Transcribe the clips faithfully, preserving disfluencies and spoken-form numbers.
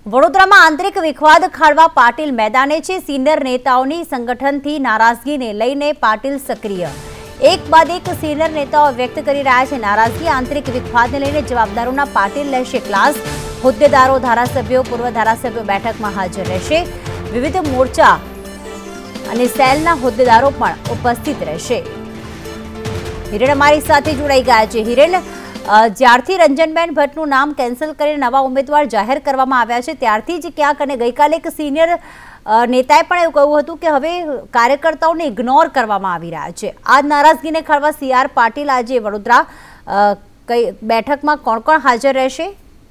વડોદરામાં આંતરિક વિખવાદ ખાળવા પાટીલ મેદાને છે। સિનિયર નેતાઓની સંગઠનથી નારાજગીને લઈને પાટીલ સક્રિય। એક બાદ એક સિનિયર નેતાઓ વ્યક્ત કરી રહ્યા છે નારાજગી। આંતરિક વિખવાદને લઈને જવાબદારોના પાટીલ લેશે ક્લાસ। હોદ્દેદારો, ધારાસભ્યો, પૂર્વ ધારાસભ્યો બેઠકમાં હાજર રહેશે। વિવિધ મોરચા અને સેલના હોદ્દેદારો પણ ઉપસ્થિત રહેશે। હિરેન અમારી સાથે જોડાઈ ગયા છે। હિરેન, જ્યારથી રંજનબેન ભટ્ટનું નામ કેન્સલ કરીને નવા ઉમેદવાર જાહેર કરવામાં આવ્યા છે ત્યારથી જ ક્યાંક અને ગઈકાલે એક સિનિયર નેતાએ પણ એવું કહ્યું હતું કે હવે કાર્યકર્તાઓને ઇગ્નોર કરવામાં આવી રહ્યા છે। આ નારાજગીને ખાળવા સી આર પાટીલ આજે વડોદરા કઈ બેઠકમાં કોણ કોણ હાજર રહેશે?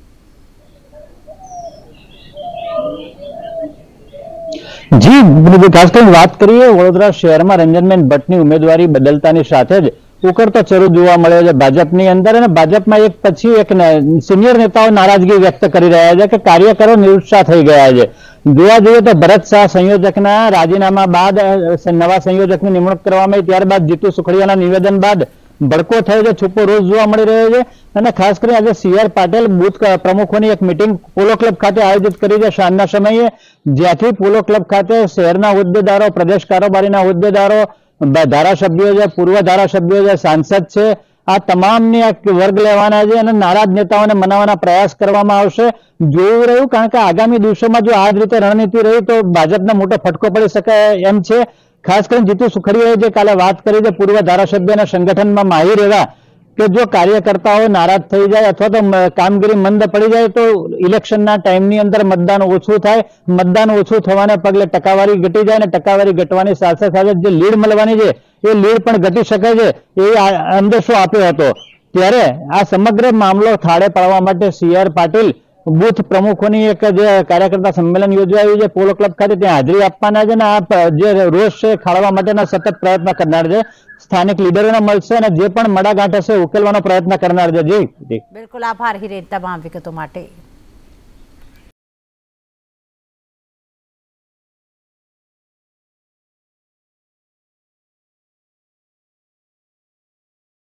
જી, ખાસ કરીને વાત કરીએ વડોદરા શહેરમાં રંજનબેન ભટ્ટની ઉમેદવારી બદલતાની સાથે જ ઉકળતો ચરો જોવા મળ્યો છે ભાજપની અંદર। અને ભાજપમાં એક પછી એક સિનિયર નેતાઓ નારાજગી વ્યક્ત કરી રહ્યા છે કે કાર્યકરો નિરુત્સાહ થઈ ગયા છે। જોવા જઈએ તો ભરત શાહ સંયોજકના રાજીનામા બાદ નવા સંયોજકની નિમણૂક કરવામાં આવી, ત્યારબાદ જીતુ સુખડિયાના નિવેદન બાદ ભડકો થયો છે, છુપો રોજ જોવા મળી રહ્યો છે। અને ખાસ કરીને આજે સી આર પાટીલ બુથ પ્રમુખોની એક મિટિંગ પોલો ક્લબ ખાતે આયોજિત કરી છે સાંજના સમયે, જ્યાંથી પોલો ક્લબ ખાતે શહેરના હોદ્દેદારો, પ્રદેશ કારોબારીના હોદ્દેદારો, ધારાસભ્યો છે, પૂર્વ ધારાસભ્યો છે, સાંસદ છે, આ તમામની વર્ગ લેવાના છે અને નારાજ નેતાઓને મનાવવાના પ્રયાસ કરવામાં આવશે। જોયું રહ્યું, કારણ કે આગામી દિવસોમાં જો આ જ રીતે રણનીતિ રહી તો ભાજપને મોટો ફટકો પડી શકે એમ છે। ખાસ કરીને જીતુ સુખડિયાએ જે કાલે વાત કરી છે પૂર્વ ધારાસભ્યના સંગઠનમાં માહિર એવા કે જો કાર્યકર્તાઓ નારાજ થઈ જાય અથવા તો કામગીરી મંદ પડી જાય તો ઇલેક્શનના ટાઈમની અંદર મતદાન ઓછું થાય, મતદાન ઓછું થવાને પગલે ટકાવારી ઘટી જાય અને ટકાવારી ઘટવાની સાથે સાથે જે લીડ મળવાની છે એ લીડ પણ ઘટી શકે છે એ અંદેશો આપ્યો હતો। ત્યારે આ સમગ્ર મામલો થાળે પાડવા માટે સી આર પાટીલ બુથ પ્રમુખોની એક જે કાર્યકર્તા સંમેલન યોજાયું છે પોલો ક્લબ ખાતે, ત્યાં હાજરી આપવાના છે અને આ જે રોષ છે ખાળવા માટેના સતત પ્રયત્ન કરનાર છે। સ્થાનિક લીડરોને મળશે અને જે પણ મડાગાંઠ હશે ઉકેલવાનો પ્રયત્ન કરનાર છે। જી, બિલકુલ, આભાર હિરેન તમામ વિગતો માટે।